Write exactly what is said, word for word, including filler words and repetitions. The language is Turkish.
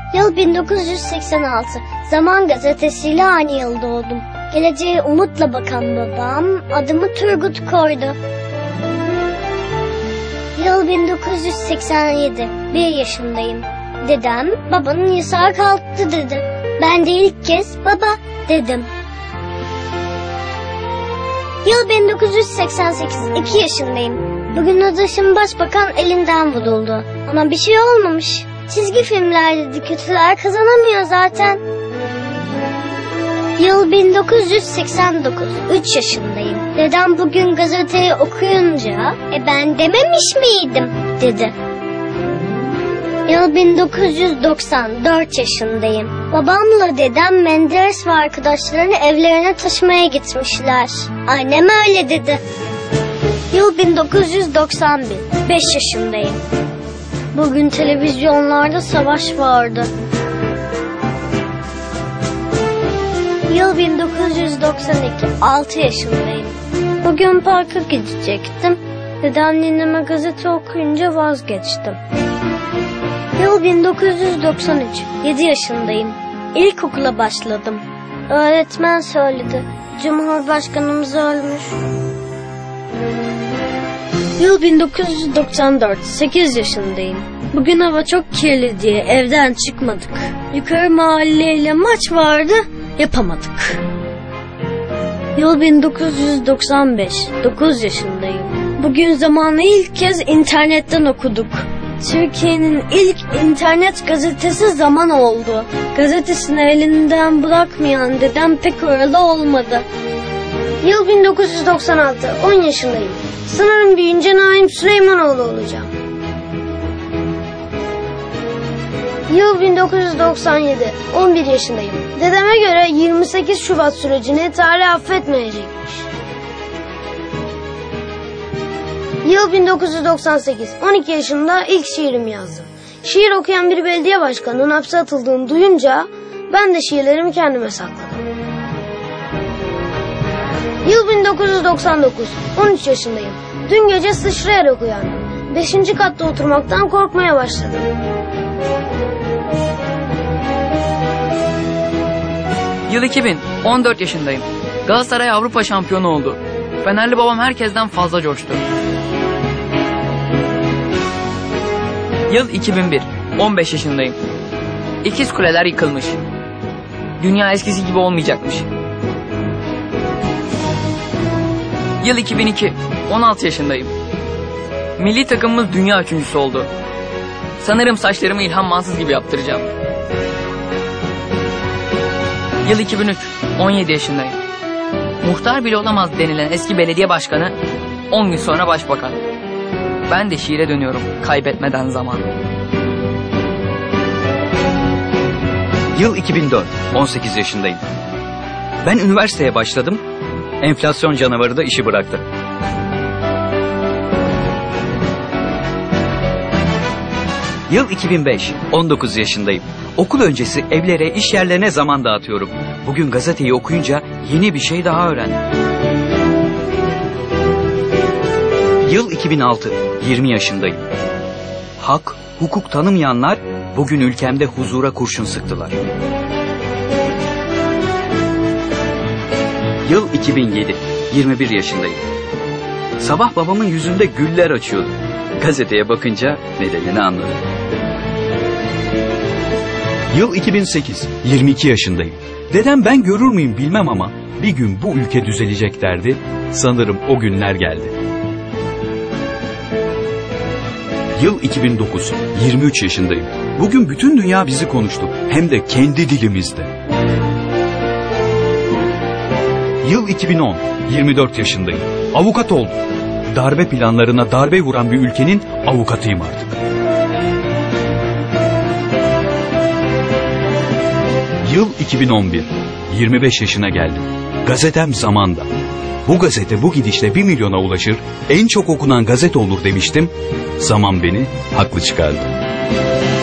Yıl bin dokuz yüz seksen altı. Zaman gazetesiyle aynı yıl doğdum. Geleceğe umutla bakan babam adımı Turgut koydu. Yıl bin dokuz yüz seksen yedi. Bir yaşındayım. Dedem babanın yasağı kalktı dedi. Ben de ilk kez baba dedim. Yıl bin dokuz yüz seksen sekiz. iki yaşındayım. Bugün adaşım başbakan elinden vuruldu. Ama bir şey olmamış. Çizgi filmlerde kötüler kazanamıyor zaten. Yıl bin dokuz yüz seksen dokuz. üç yaşındayım. Dedem bugün gazeteyi okuyunca e ben dememiş miydim dedi. Yıl bin dokuz yüz doksan. dört yaşındayım. Babamla dedem Menderes ve arkadaşlarını evlerine taşımaya gitmişler. Annem öyle dedi. Yıl bin dokuz yüz doksan bir. beş yaşındayım. Bugün televizyonlarda savaş vardı. Yıl bin dokuz yüz doksan iki. altı yaşındayım. Bugün parka gidecektim. Dedem nineme gazete okuyunca vazgeçtim. Yıl bin dokuz yüz doksan üç. yedi yaşındayım. İlkokula başladım. Öğretmen söyledi. Cumhurbaşkanımız ölmüş. Yıl bin dokuz yüz doksan dört. sekiz yaşındayım. Bugün hava çok kirli diye evden çıkmadık. Yukarı mahalleyle maç vardı, yapamadık. Yıl bin dokuz yüz doksan beş. dokuz yaşındayım. Bugün zamanı ilk kez internetten okuduk. Türkiye'nin ilk internet gazetesi Zaman oldu. Gazetesini elinden bırakmayan dedem pek oralı olmadı. Yıl bin dokuz yüz doksan altı. on yaşındayım. Sanırım büyüyünce Naim Süleymanoğlu olacağım. Yıl bin dokuz yüz doksan yedi. on bir yaşındayım. Dedeme göre yirmi sekiz Şubat sürecini tarih affetmeyecekmiş. Yıl bin dokuz yüz doksan sekiz. on iki yaşında ilk şiirimi yazdım. Şiir okuyan bir belediye başkanının hapse atıldığını duyunca ben de şiirlerimi kendime sakladım. Yıl bin dokuz yüz doksan dokuz. on üç yaşındayım. Dün gece sıçrayarak uyandım. Beşinci katta oturmaktan korkmaya başladım. Yıl iki bin. on dört yaşındayım. Galatasaray Avrupa şampiyonu oldu. Fenerli babam herkesten fazla coştu. Yıl iki bin bir. on beş yaşındayım. İkiz kuleler yıkılmış. Dünya eskisi gibi olmayacakmış. Yıl iki bin iki. on altı yaşındayım. Milli takımımız dünya üçüncüsü oldu. Sanırım saçlarımı İlhan Mansız gibi yaptıracağım. Yıl iki bin üç. on yedi yaşındayım. Muhtar bile olamaz denilen eski belediye başkanı on gün sonra başbakan. Ben de şiire dönüyorum kaybetmeden zaman. Yıl iki bin dört. on sekiz yaşındayım. Ben üniversiteye başladım. Enflasyon canavarı da işi bıraktı. Yıl iki bin beş. on dokuz yaşındayım. Okul öncesi evlere, iş yerlerine zaman dağıtıyorum. Bugün gazeteyi okuyunca yeni bir şey daha öğrendim. Yıl iki bin altı. yirmi yaşındayım. Hak, hukuk tanımayanlar bugün ülkemde huzura kurşun sıktılar. Yıl iki bin yedi. yirmi bir yaşındayım. Sabah babamın yüzünde güller açıyordu. Gazeteye bakınca nedenini anladım. Yıl iki bin sekiz. yirmi iki yaşındayım. Dedem ben görür müyüm bilmem ama bir gün bu ülke düzelecek derdi. Sanırım o günler geldi. Yıl iki bin dokuz. yirmi üç yaşındayım. Bugün bütün dünya bizi konuştu. Hem de kendi dilimizde. Yıl iki bin on. yirmi dört yaşındayım. Avukat oldum. Darbe planlarına darbe vuran bir ülkenin avukatıyım artık. Yıl iki bin on bir. yirmi beş yaşına geldim. Gazetem Zaman'da. Bu gazete bu gidişle bir milyona ulaşır, en çok okunan gazete olur demiştim. Zaman beni haklı çıkardı.